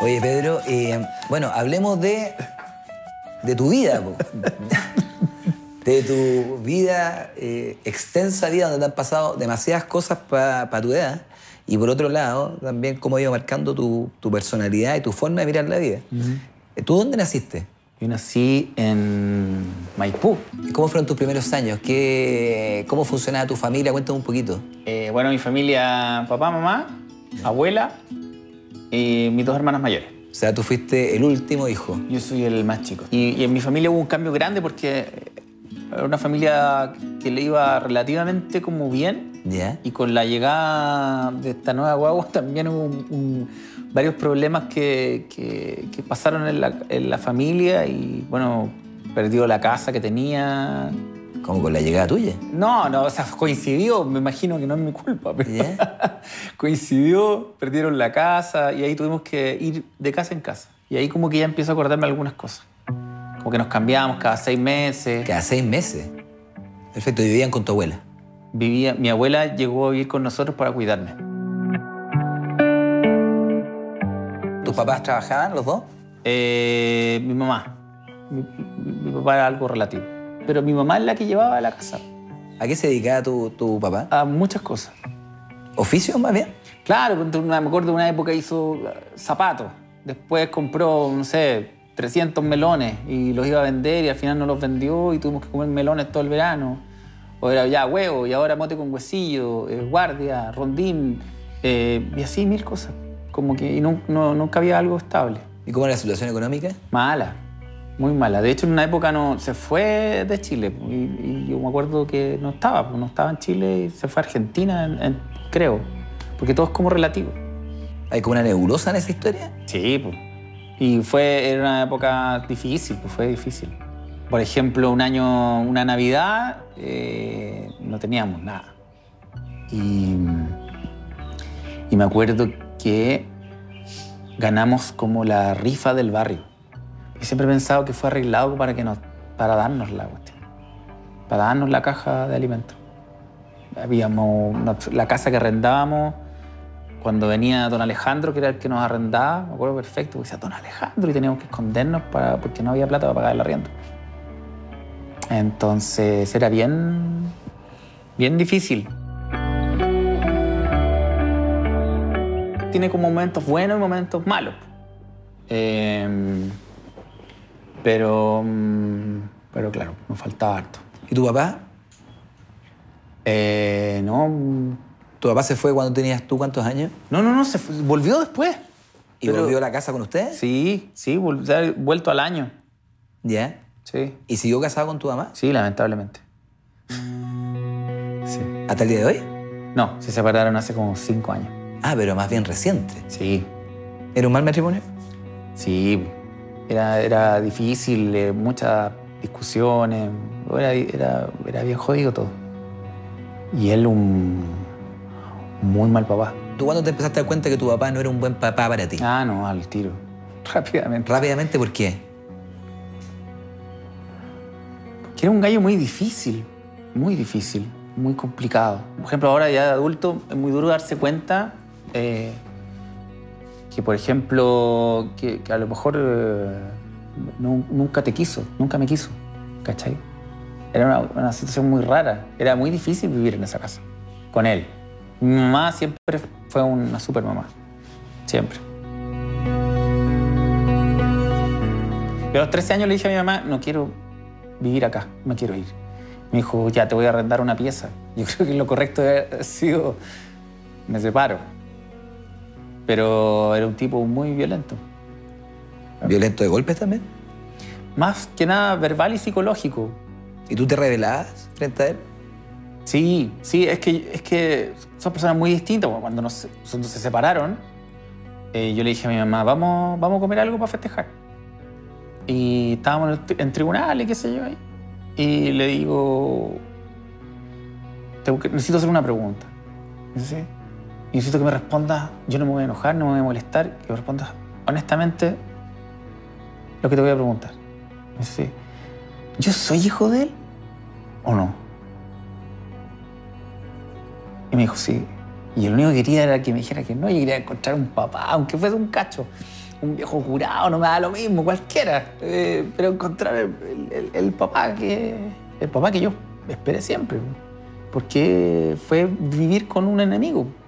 Oye, Pedro, bueno, hablemos de tu vida, po. De tu vida, extensa vida, donde te han pasado demasiadas cosas para tu edad. Y por otro lado, también cómo ha ido marcando tu personalidad y tu forma de mirar la vida. ¿Tú dónde naciste? Yo nací en Maipú. ¿Cómo fueron tus primeros años? ¿Cómo funcionaba tu familia? Cuéntame un poquito. Bueno, mi familia, papá, mamá, abuela y mis dos hermanas mayores. O sea, tú fuiste el último hijo. Yo soy el más chico. Y en mi familia hubo un cambio grande porque era una familia que le iba relativamente como bien. ¿Ya? Y con la llegada de esta nueva guagua también hubo varios problemas que pasaron en la familia y, bueno, perdió la casa que tenía. ¿Cómo con la llegada tuya? No, o sea, coincidió, me imagino que no es mi culpa, pero ¿Ya? coincidió, perdieron la casa y ahí tuvimos que ir de casa en casa. Y ahí como que ya empiezo a acordarme algunas cosas. Como que nos cambiábamos cada 6 meses. Cada 6 meses. Perfecto, ¿y vivían con tu abuela? Mi abuela llegó a vivir con nosotros para cuidarme. ¿Tus papás trabajaban los dos? Mi mamá. Mi papá era algo relativo. Pero mi mamá es la que llevaba la casa. ¿A qué se dedicaba tu papá? A muchas cosas. ¿Oficios más bien? Claro, me acuerdo de una época hizo zapatos. Después compró, no sé, 300 melones y los iba a vender y al final no los vendió y tuvimos que comer melones todo el verano. O era ya huevo y ahora mote con huesillo, guardia, rondín y así 1000 cosas. Como que nunca había algo estable. ¿Y cómo era la situación económica? Mala, muy mala. De hecho, en una época se fue de Chile y yo me acuerdo que no estaba en Chile y se fue a Argentina, creo. Porque todo es como relativo. ¿Hay como una nebulosa en esa historia? Sí, pues. Y era una época difícil, pues fue difícil. Por ejemplo, una Navidad, no teníamos nada. Y me acuerdo que ganamos como la rifa del barrio. Y siempre he pensado que fue arreglado para darnos la cuestión, para darnos la caja de alimentos. La casa que arrendábamos, cuando venía don Alejandro, que era el que nos arrendaba, me acuerdo perfecto, porque decía don Alejandro y teníamos que escondernos porque no había plata para pagar el arriendo. Entonces era bien difícil. Tiene como momentos buenos y momentos malos. Pero claro, nos faltaba harto. ¿Y tu papá? No. ¿Tu papá se fue cuando tenías tú cuántos años? No, volvió después. ¿Y volvió a la casa con ustedes? Sí, vuelto al año. ¿Ya? Sí. ¿Y siguió casado con tu mamá? Sí, lamentablemente. Sí. ¿Hasta el día de hoy? No, se separaron hace como 5 años. Ah, pero más bien reciente. Sí. ¿Era un mal matrimonio? Sí. Era difícil, muchas discusiones. Era bien jodido todo. Y él un muy mal papá. ¿Tú cuándo te empezaste a dar cuenta que tu papá no era un buen papá para ti? Ah, no, al tiro. Rápidamente. ¿Rápidamente por qué? Que era un gallo muy difícil, muy complicado. Por ejemplo, ahora ya de adulto es muy duro darse cuenta que, por ejemplo, que a lo mejor nunca me quiso, ¿cachai? Era una situación muy rara. Era muy difícil vivir en esa casa con él. Mi mamá siempre fue una super mamá, siempre. Yo a los 13 años le dije a mi mamá, no quiero vivir acá, me quiero ir. Me dijo, ya, te voy a arrendar una pieza. Yo creo que lo correcto ha sido, me separo. Pero era un tipo muy violento. ¿Violento de golpes también? Más que nada verbal y psicológico. ¿Y tú te rebelabas frente a él? Sí, es que son personas muy distintas. Cuando se separaron, yo le dije a mi mamá, vamos a comer algo para festejar. Y estábamos en tribunales, qué sé yo. Y le digo, necesito hacer una pregunta. ¿Sí? Y necesito que me respondas, yo no me voy a enojar, no me voy a molestar, que me respondas honestamente lo que te voy a preguntar. Me dice, ¿yo soy hijo de él o no? Y me dijo, sí. Y lo único que quería era que me dijera que no. Yo quería encontrar un papá, aunque fuese un cacho. un viejo curado no me da lo mismo, cualquiera. Pero encontrar el papá que yo esperé siempre. Porque fue vivir con un enemigo.